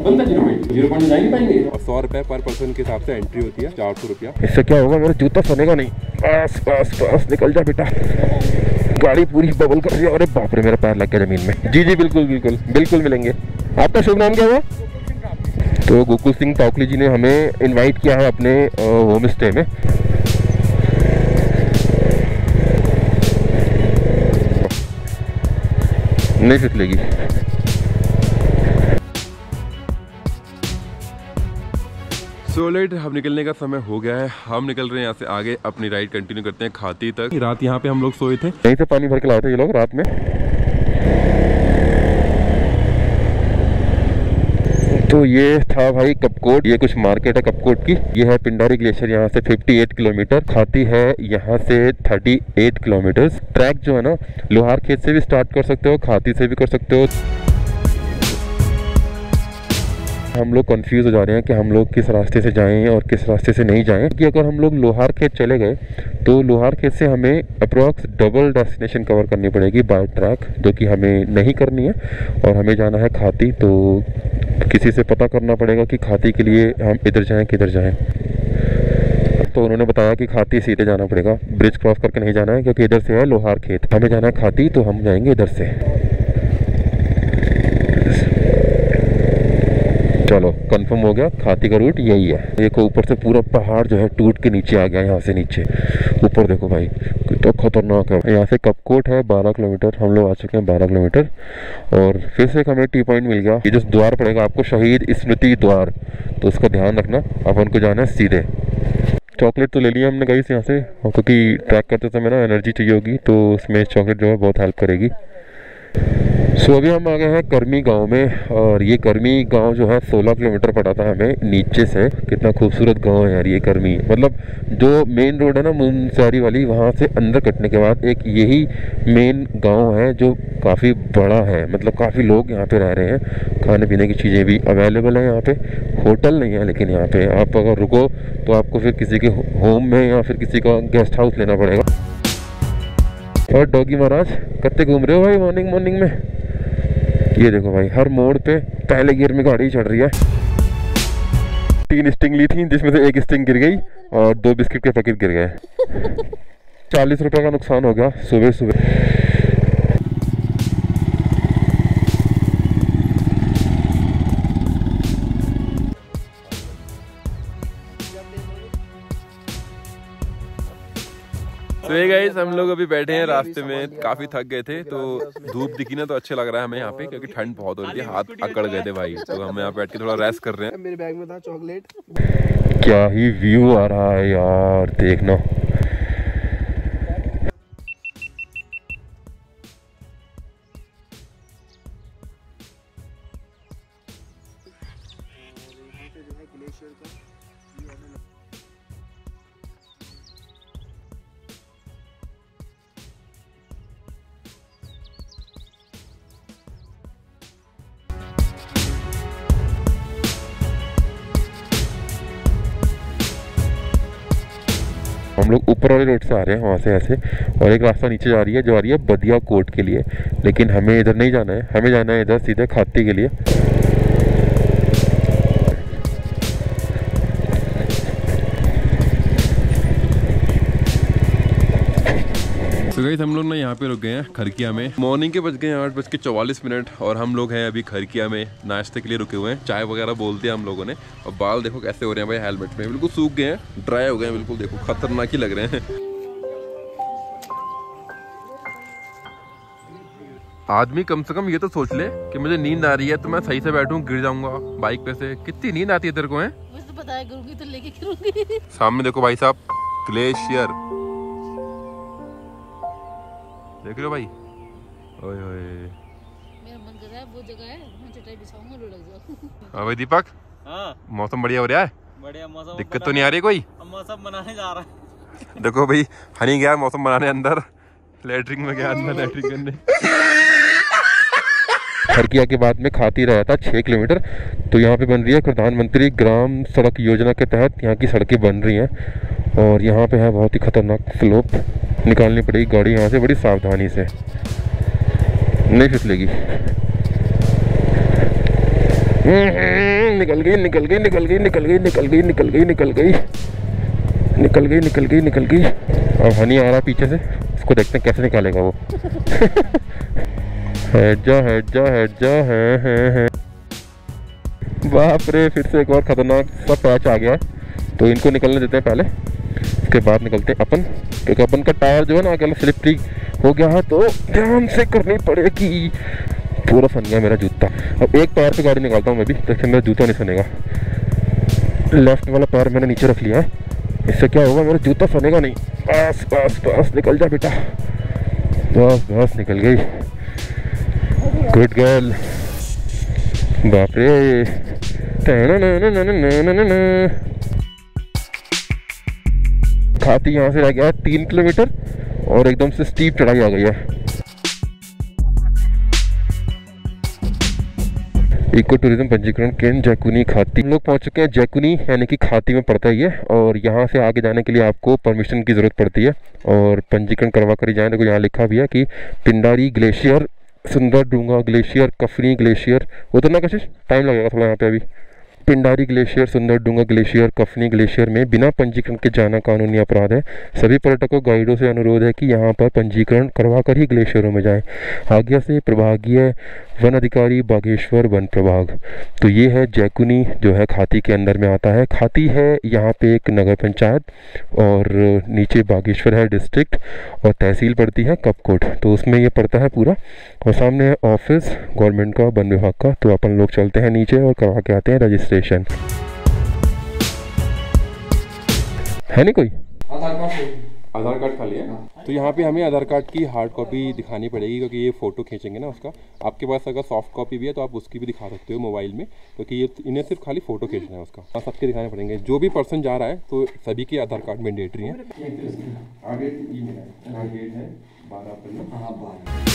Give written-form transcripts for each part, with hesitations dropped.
तुरंत 0 जा नहीं पाएंगे। और 100 रुपये पर पर्सन के हिसाब से एंट्री होती है, 400 रुपया। इससे क्या होगा, मेरा जूता सनेगा नहीं। बस बस बस निकल जा बेटा, गाड़ी पूरी बबल कर रही है। अरे बाप रे, मेरा पैर लग गया जमीन में। जी जी बिल्कुल बिल्कुल बिल्कुल मिलेंगे। आपका शुभ नाम क्या हुआ? तो गोकुल सिंह टोकली जी ने हमें इनवाइट किया है अपने होम स्टे में। नहीं फिसलेगी। सो लेट, हम निकलने का समय हो गया है। हम निकल रहे हैं यहाँ से आगे, अपनी राइड कंटिन्यू करते हैं खाती तक। रात यहाँ पे हम लोग सोए थे, यहीं से पानी भर के लाए थे ये लोग रात में। तो ये था भाई कपकोट, ये कुछ मार्केट है कपकोट की। ये है पिंडारी ग्लेशियर, यहाँ से 58 किलोमीटर। खाती है यहाँ से 38 किलोमीटर। ट्रैक जो है ना, लोहार खेत से भी स्टार्ट कर सकते हो, खाती से भी कर सकते हो। हम लोग कंफ्यूज हो जा रहे हैं कि हम लोग किस रास्ते से जाएं और किस रास्ते से नहीं जाएं, क्योंकि अगर हम लोग लोहार खेत चले गए तो लोहार खेत से हमें अप्रॉक्स डबल डेस्टिनेशन कवर करनी पड़ेगी बाय ट्रैक, जो कि हमें नहीं करनी है। और हमें जाना है खाती, तो किसी से पता करना पड़ेगा कि खाती के लिए हम इधर जाएं किधर जाएं। तो उन्होंने बताया कि खाती सीधे जाना पड़ेगा, ब्रिज क्रॉस करके नहीं जाना है, क्योंकि इधर से है लोहार खेत। हमें जाना है खाती, तो हम जाएंगे इधर से। चलो कंफर्म हो गया, खाती का रूट यही है। देखो ऊपर से पूरा पहाड़ जो है टूट के नीचे आ गया, यहाँ से नीचे ऊपर देखो भाई, कितना खतरनाक है। यहाँ से कपकोट है 12 किलोमीटर, हम लोग आ चुके हैं 12 किलोमीटर। और फिर से एक हमें टी पॉइंट मिल गया। ये जो द्वार पड़ेगा आपको, शहीद स्मृति द्वार, तो उसका ध्यान रखना। अपन को जाना है सीधे। चॉकलेट तो ले लिया हमने गाइस यहाँ से, क्योंकि ट्रैक करते समय ना एनर्जी चाहिए होगी, तो उसमें चॉकलेट जो है बहुत हेल्प करेगी। सो अभी हम आ गए हैं करमी गांव में, और ये करमी गांव जो है 16 किलोमीटर पड़ा था हमें नीचे से। कितना खूबसूरत गांव है यार ये करमी। मतलब जो मेन रोड है ना मुनस्यारी वाली, वहाँ से अंदर कटने के बाद एक यही मेन गांव है जो काफ़ी बड़ा है। मतलब काफ़ी लोग यहाँ पे रह रहे हैं, खाने पीने की चीज़ें भी अवेलेबल हैं यहाँ पे। होटल नहीं है, लेकिन यहाँ पे आप अगर रुको तो आपको फिर किसी के होम में या फिर किसी का गेस्ट हाउस लेना पड़ेगा। और डॉगी महाराज कत्ते घूम रहे हो भाई मॉर्निंग मॉर्निंग में? ये देखो भाई, हर मोड़ पे पहले गियर में गाड़ी चढ़ रही है। 3 स्टिंग ली थी, जिसमें से 1 स्टिंग गिर गई और 2 बिस्किट के पैकेट गिर गए। 40 रुपए का नुकसान हो गया सुबह सुबह। तो ये गाइस, हम लोग अभी बैठे हैं रास्ते में, काफी थक गए थे, तो धूप दिखी ना तो अच्छा लग रहा है हमें यहाँ पे, क्योंकि ठंड बहुत हो रही थी, हाथ अकड़ गए थे भाई। तो हम यहाँ बैठ के थोड़ा रेस्ट कर रहे हैं। मेरे बैग में था चॉकलेट। क्या ही व्यू आ रहा है यार, देखना। हम लोग ऊपर वाले रोड से आ रहे हैं, वहाँ से ऐसे, और एक रास्ता नीचे जा रही है जो आ रही है बदिया कोट के लिए। लेकिन हमें इधर नहीं जाना है, हमें जाना है इधर सीधे खाती के लिए। तो गाइस, हम लोग ना यहाँ पे रुक गए हैं खरकिया में। मॉर्निंग के बज गए 8:44 और हम लोग हैं अभी खरकिया में नाश्ते के लिए रुके हुए हैं। चाय वगैरह बोलते हैं हम लोगों ने। और बाल देखो कैसे हो रहे हैं भाई, हेलमेट में बिल्कुल सूख गए हैं, ड्राई हो गए हैं बिल्कुल। देखो खतरनाक ही लग रहे हैं। आदमी कम से कम ये तो सोच ले कि मुझे नींद आ रही है तो मैं सही से बैठूं, गिर जाऊंगा बाइक पे से। कितनी नींद आती है तेरे को? है मुझे तो पता है, गिरूंगी तो लेके गिरूंगी। सामने देखो भाई साहब, ग्लेशियर देख रहे हो भाई। ओए ओए, मेरा मन कर रहा है वो जगह है, मैं चटाई बिछाऊंगा, लुढ़क जाऊं। हाँ भाई दीपक, हाँ मौसम बढ़िया हो रहा है? बढ़िया मौसम। दिक्कत तो नहीं आ रही कोई? मौसम बनाने जा रहा है। देखो भाई, हनी गया मौसम बनाने अंदर, लैटरिन में गया अंदर लैटरिन करने। खरकिया के बाद में खाती रहा था 6 किलोमीटर। तो यहाँ पे बन रही है प्रधानमंत्री ग्राम सड़क योजना के तहत यहाँ की सड़कें बन रही हैं। और यहाँ पे है बहुत ही खतरनाक स्लोप, निकालनी पड़ेगी गाड़ी यहाँ से बड़ी सावधानी से, नहीं फिसलेगी। निकल गई निकल गई निकल गई निकल गई निकल गई निकल गई निकल गई निकल गई निकल गई निकल गई। अब हनी आ रहा पीछे से, इसको देखते हैं कैसे निकालेगा वो। हट जा हट जा हट जा। है बाप रे, फिर से एक और खतरनाक सा पैच आ गया है। तो इनको निकलने देते हैं पहले, उसके बाद निकलते हैं अपन, क्योंकि अपन का टायर जो है ना अकेला स्लिपरी हो गया है, तो ध्यान से करनी पड़ेगी। पूरा सन गया मेरा जूता। अब एक पैर पे गाड़ी निकालता हूँ मैं भी, जैसे मेरा जूता नहीं सनेगा। लेफ्ट वाला पैर मैंने नीचे रख लिया है, इससे क्या होगा, मेरा जूता सनेगा नहीं। बस बस बस निकल जा बेटा, बस बस निकल गई। Good girl. बाप रे, खाती यहाँ से रह गया 3 किलोमीटर और एकदम से स्टीप चढ़ाई आ गई है। इको टूरिज्म पंजीकरण केंद्र जैकुनी खाती। हम लोग पहुंच चुके हैं जैकुनी, यानी कि खाती में पड़ता ही है। और यहाँ से आगे जाने के लिए आपको परमिशन की ज़रूरत पड़ती है और पंजीकरण करवा कर ही जाएँ। देखो यहाँ लिखा भी है कि पिंडारी ग्लेशियर, सुंदर डूंगा ग्लेशियर, कफनी ग्लेशियर। उतरना कशिश टाइम लगेगा थोड़ा यहाँ पे अभी। पिंडारी ग्लेशियर, सुंदर डूंगा ग्लेशियर, कफनी ग्लेशियर में बिना पंजीकरण के जाना कानूनी अपराध है। सभी पर्यटकों गाइडों से अनुरोध है कि यहाँ पर पंजीकरण करवा कर ही ग्लेशियरों में जाएं। आज्ञा से प्रभागीय वन अधिकारी बागेश्वर वन प्रभाग। तो ये है जैकुनी, जो है खाती के अंदर में आता है। खाती है यहाँ पे एक नगर पंचायत और नीचे बागेश्वर है डिस्ट्रिक्ट और तहसील पड़ती है कपकोट, तो उसमें ये पड़ता है पूरा। और सामने है ऑफिस गवर्नमेंट का, वन विभाग का। तो अपन लोग चलते हैं नीचे और करवा के आते हैं रजिस्ट्रेशन। है नहीं कोई आधार कार्ड खाली है। तो यहाँ पे हमें आधार कार्ड की हार्ड कॉपी दिखानी पड़ेगी, क्योंकि ये फ़ोटो खींचेंगे ना उसका। आपके पास अगर सॉफ्ट कॉपी भी है तो आप उसकी भी दिखा सकते हो मोबाइल में, क्योंकि ये इन्हें सिर्फ खाली फ़ोटो खींचना है उसका। हाँ, सबके दिखाने पड़ेंगे। जो भी पर्सन जा रहा है तो सभी के आधार कार्ड मैंडेटरी हैं। आगे गेट है 12 अप्रैल।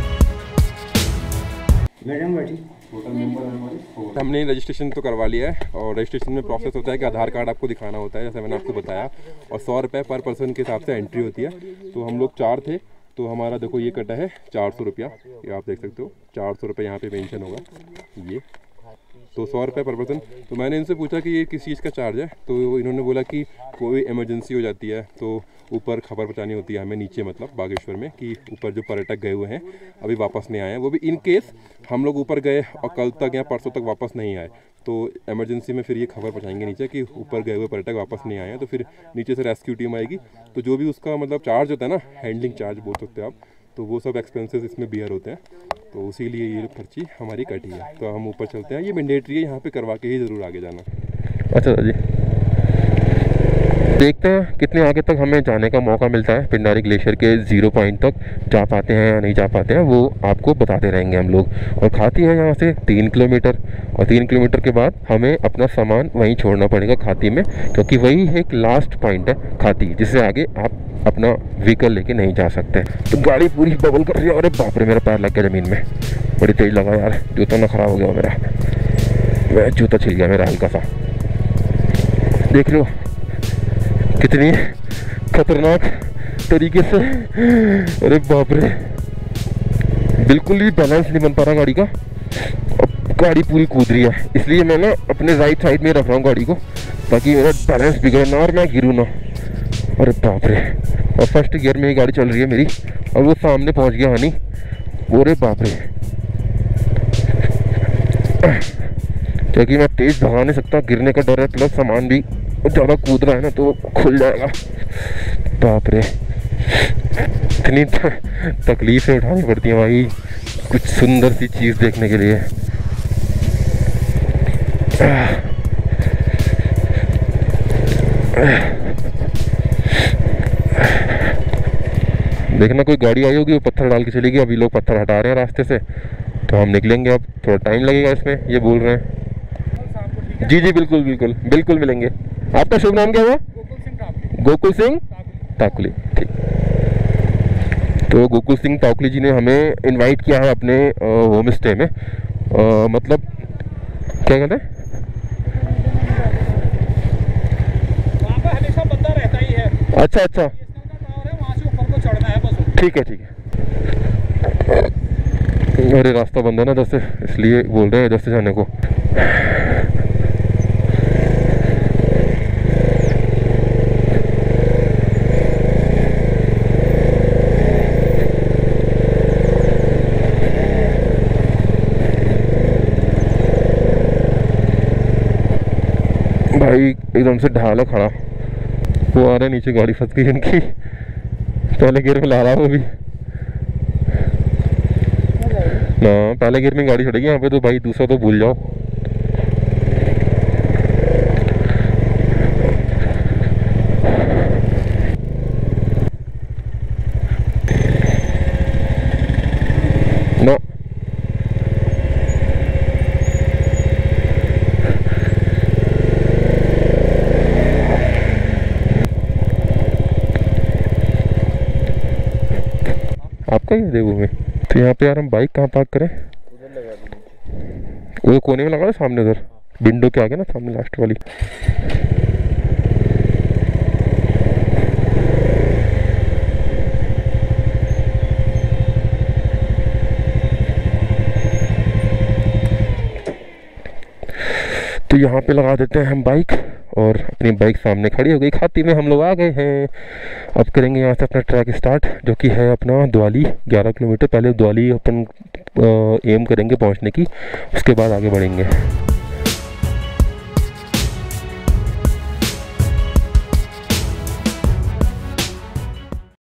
मैडम बैठी। टोटल मेंबर हमारे हमने रजिस्ट्रेशन तो करवा लिया है। और रजिस्ट्रेशन में प्रोसेस होता है कि आधार कार्ड आपको दिखाना होता है, जैसे मैंने आपको बताया। और 100 रुपये पर पर्सन के हिसाब से एंट्री होती है। तो हम लोग 4 थे, तो हमारा देखो ये कटा है 400 रुपया। ये आप देख सकते हो 400 रुपये यहाँ पे मेंशन होगा ये। तो 100 रुपये पर पर्सन। तो मैंने इनसे पूछा कि ये किस चीज़ का चार्ज है, तो इन्होंने बोला कि कोई इमरजेंसी हो जाती है तो ऊपर खबर पहुँचानी होती है हमें, नीचे मतलब बागेश्वर में, कि ऊपर जो पर्यटक गए हुए हैं अभी वापस नहीं आए हैं, वो भी इन केस हम लोग ऊपर गए और कल तक या परसों तक वापस नहीं आए, तो इमरजेंसी में फिर ये खबर पहुँचाएंगे नीचे कि ऊपर गए हुए पर्यटक वापस नहीं आए हैं। तो फिर नीचे से रेस्क्यू टीम आएगी। तो जो भी उसका मतलब चार्ज होता है ना, हैंडलिंग चार्ज बोल सकते हो आप, तो वो सब एक्सपेंसेस इसमें बियर होते हैं। तो उसी लिए ये खर्ची हमारी कटी है। तो हम ऊपर चलते हैं। ये मैंडेटरी है, यहाँ पे करवा के ही ज़रूर आगे जाना। अच्छा जी, देखते हैं कितने आगे तक हमें जाने का मौका मिलता है। पिंडारी ग्लेशियर के 0 पॉइंट तक जा पाते हैं या नहीं जा पाते हैं, वो आपको बताते रहेंगे हम लोग। और खाती है यहाँ से 3 किलोमीटर, और 3 किलोमीटर के बाद हमें अपना सामान वहीं छोड़ना पड़ेगा खाती में, क्योंकि वही एक लास्ट पॉइंट है खाती, जिससे आगे आप अपना व्हीकल लेके नहीं जा सकते। तो गाड़ी पूरी बबल कर रही है। अरे बाप रे, मेरा पैर लग गया ज़मीन में, बड़ी तेज लगा यार। जूता ना ख़राब हो गया मेरा, वह जूता छिल गया मेरा हल्का सा। देख लो कितनी खतरनाक तरीके से। अरे बाप रे, बिल्कुल भी बैलेंस नहीं बन पा रहा गाड़ी का। अब गाड़ी पूरी कूद रही है, इसलिए मैं ना अपने राइट साइड में रख रहा हूँ गाड़ी को, ताकि मेरा बैलेंस बिगड़े ना और मैं गिरूँ ना। अरे बाप रे, और फर्स्ट गियर में ही गाड़ी चल रही है मेरी, और वो सामने पहुँच गया हनी। अरे बाप रे, क्योंकि मैं तेज़ भगा नहीं सकता, गिरने का डर है, प्लस सामान भी ज़्यादा कूद रहा है ना, तो खुल जाएगा। बाप रे, इतनी तकलीफ़ें उठानी पड़ती हैं भाई कुछ सुंदर सी चीज़ देखने के लिए। देखना कोई गाड़ी आई होगी वो पत्थर डाल के चलेगी। अभी लोग पत्थर हटा रहे हैं रास्ते से, तो हम निकलेंगे। अब थोड़ा टाइम लगेगा इसमें, ये बोल रहे हैं। जी जी बिल्कुल बिल्कुल बिल्कुल मिलेंगे। आपका शुभ नाम क्या हुआ? गोकुल सिंह ताकुली। ठीक, तो गोकुल सिंह ताकुली जी ने हमें इनवाइट किया है अपने होम स्टे में। मतलब क्या कहते हैं, वहाँ पे हमेशा बंदा रहता ही है। अच्छा अच्छा, वहाँ से ऊपर को चढ़ना है बस। ठीक है ठीक है। अरे रास्ता बंद है ना इधर से, इसलिए बोल रहे हैं इधर से जाने को। भाई एकदम से ढाल है खड़ा, वो आ रहा है नीचे, गाड़ी फंस गई इनकी, पहले गियर में ला रहा वो भी ना, पहले गियर में गाड़ी चढ़ेगी यहाँ पे तो भाई, दूसरा तो भूल जाओ। ना आपका ही है देवू में। तो यहाँ पे यार हम बाइक कहाँ पार्क करें? वो कोने में लगा दो सामने, उधर विंडो के आगे ना, सामने लास्ट वाली। तो यहाँ पे लगा देते हैं हम बाइक, और अपनी बाइक सामने खड़ी हो गई। खाती में हम लोग आ गए हैं। अब करेंगे यहाँ से अपना ट्रैक स्टार्ट, जो कि है अपना द्वाली, 11 किलोमीटर। पहले द्वाली अपन एम करेंगे पहुँचने की, उसके बाद आगे बढ़ेंगे।